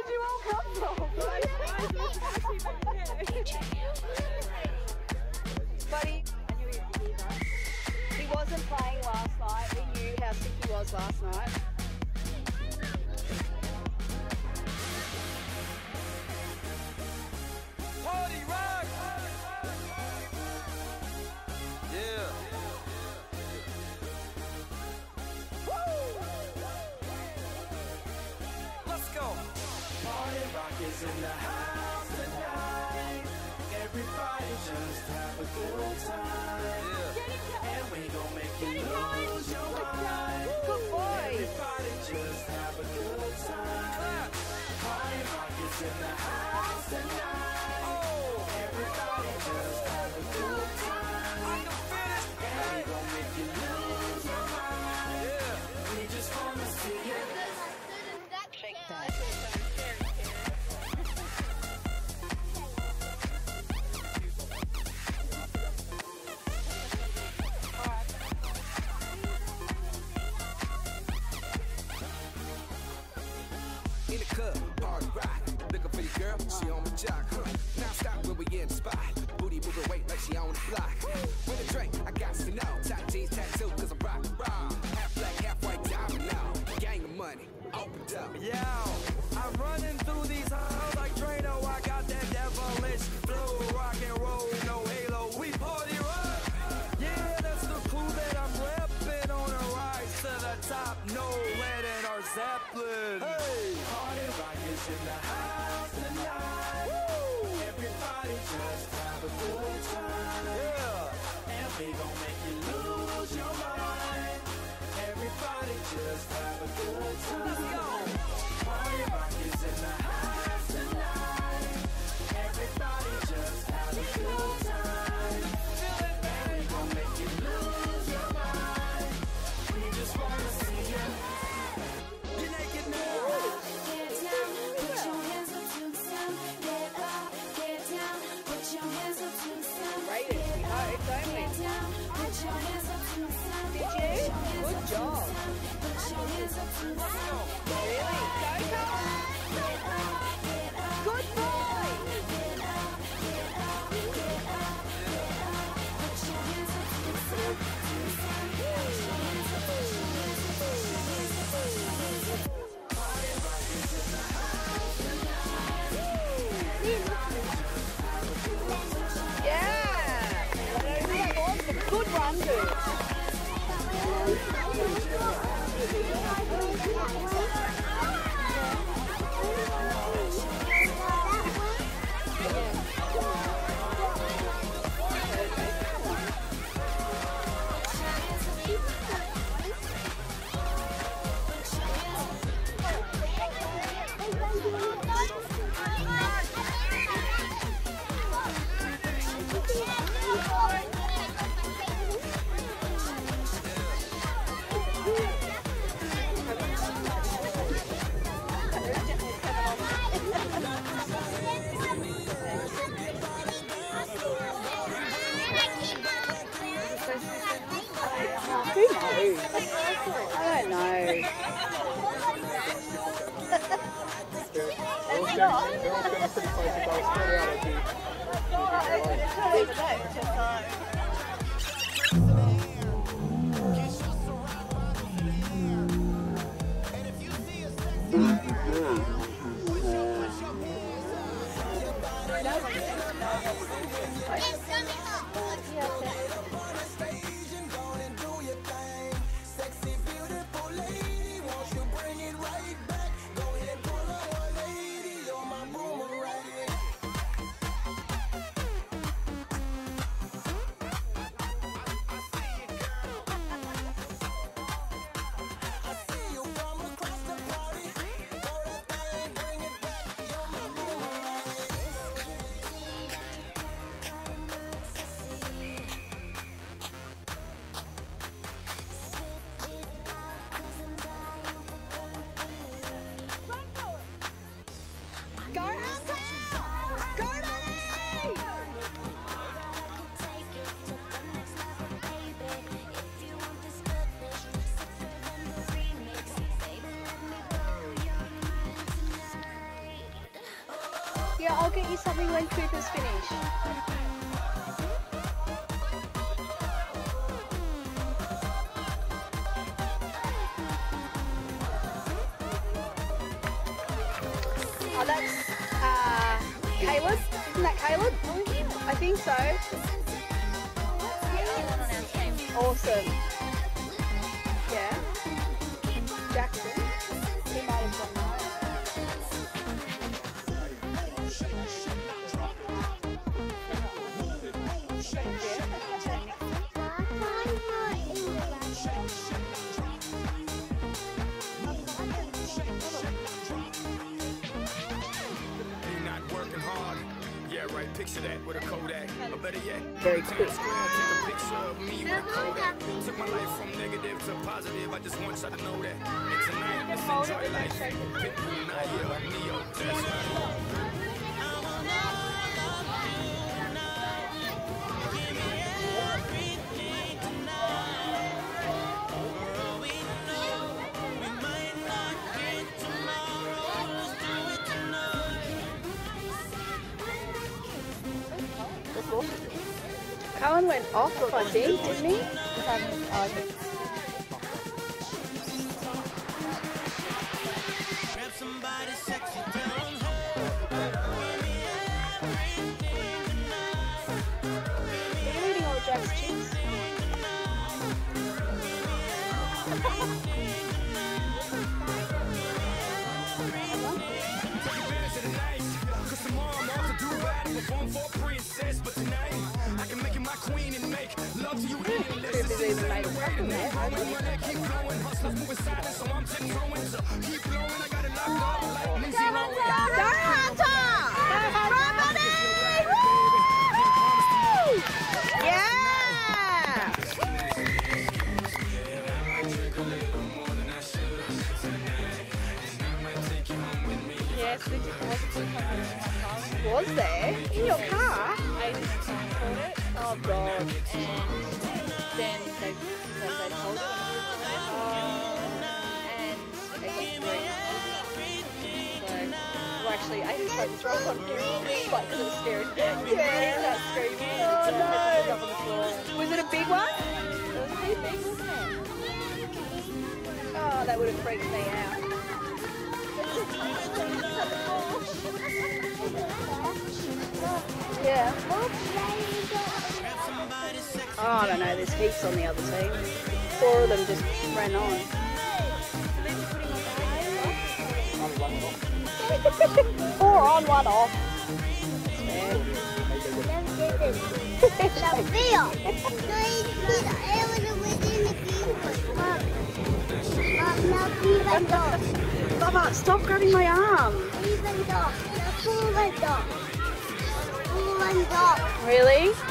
you all come from? But he wasn't playing last night. We knew how sick he was last night. Party rock! Yeah. Let's go. Party rock is in the house tonight. Everybody just have a good time. Yeah. And we gon' make you lose your mind. Good boy. Everybody just have a good time. Party rock is in the house tonight. Everybody just have a good time. And we gon' make you lose your mind. We just wanna see you. Shake that. In the club, hard rock. Looking for your girl, she on my jock. Now stop when we in the spot. Booty moving weight like she on the block. With a drink, I got to know. Tight jeans, tattoo, cause I'm rock raw. Half black, half white, diamond now. Gang of money, opened up. Yo, I'm running through these halls like Drano. I got that devilish flow, rock and roll, no halo. We party rock. Yeah, that's the clue that I'm repping on a rise to the top. No lead in our Zeppelin. Hey, party rock is in the house tonight. Woo! Everybody just have a good time. Yeah, and we gon' make you lose your mind. Everybody just have a good time. Let's go. Party rock is in the house tonight. Everybody just have a good time. And we gon' make you lose your mind. We just wanna see you. Get naked now. Get down, put your hands up to the sound. Get up, get down, put your hands up to the sound. Rated, we hope, don't we? Get down, put your hands up to the sound. Did you? Good job. Put your hands up to the sound. Really? Go, Carl. Good boy. Yeah. Good run, dude. Who knows? I don't know. Yeah, I'll get you something when Cooper's finished. Oh, that's Caleb. Isn't that Caleb? I think so. Awesome. Yeah. Jackson. He might have done that. Picture that with a Kodak, or better yet, Very quick. take a picture of me with a Kodak. Took my life from negative to positive. I just want y'all to know that. And tonight, let's enjoy life. Pitbull, Naya, Neo, that's right. Cohen went off, I think, didn't he? Are you eating all the Jack's chips? Cooper's even made a couple there, hasn't he? Yes, we did. Was there? In your car? I called it. Oh God. And then they told it. And it was free. So, well, actually, I just like throw on here, like, because it was scary. Yeah. Started screaming. Oh, So no. I picked it up on the floor. Was it a big one? It was pretty big, wasn't it? Oh, that would have freaked me out. Yeah. Oh, I don't know, there's heaps on the other team. 4 of them just ran on. 4 on, 1 off. Bubba, stop grabbing my arm. Really?